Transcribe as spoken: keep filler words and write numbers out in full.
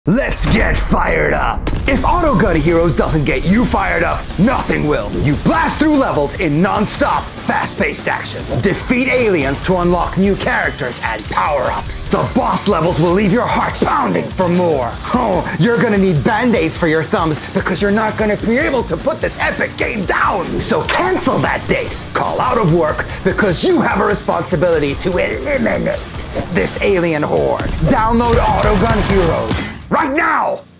Let's get fired up! If Autogun Heroes doesn't get you fired up, nothing will. You blast through levels in non-stop, fast-paced action. Defeat aliens to unlock new characters and power-ups. The boss levels will leave your heart pounding for more. Oh, you're gonna need band-aids for your thumbs because you're not gonna be able to put this epic game down. So cancel that date, call out of work, because you have a responsibility to eliminate this alien horde. Download Autogun Heroes right now!